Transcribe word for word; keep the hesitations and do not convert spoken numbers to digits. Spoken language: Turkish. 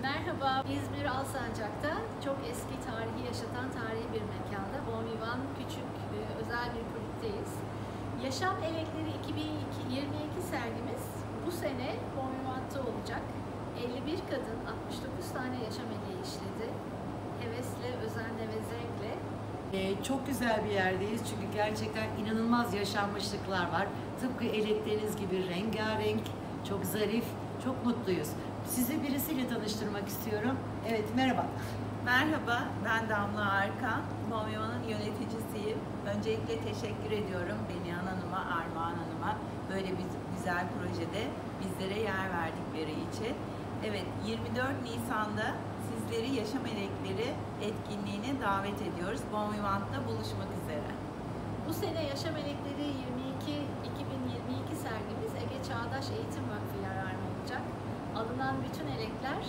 Merhaba, İzmir Alsancak'ta çok eski tarihi yaşatan tarihi bir mekanda Bon Vivant küçük e, özel bir kulüpteyiz. Yaşam Elekleri iki bin yirmi iki sergimiz bu sene Bon Vivant'ta olacak. elli bir kadın altmış dokuz tane yaşam eleği işledi. Hevesle, özenle ve zevkle. Ee, çok güzel bir yerdeyiz çünkü gerçekten inanılmaz yaşanmışlıklar var. Tıpkı elekleriniz gibi rengarenk, çok zarif, çok mutluyuz. Sizi birisiyle tanıştırmak istiyorum. Evet, merhaba. Merhaba, ben Damla Arkan, Bon Vivant'ın yöneticisiyim. Öncelikle teşekkür ediyorum Benihan Hanım'a, Armağan Hanım'a böyle bir güzel projede bizlere yer verdikleri için. Evet, yirmi dört Nisan'da sizleri Yaşam Elekleri etkinliğine davet ediyoruz. Bon Vivant'ta buluşmak üzere. Bu sene Yaşam Elekleri yirmi iki iki bin yirmi iki sergimiz Ege Çağdaş Eğitim Vakfı yararına olacak. Alınan bütün elekler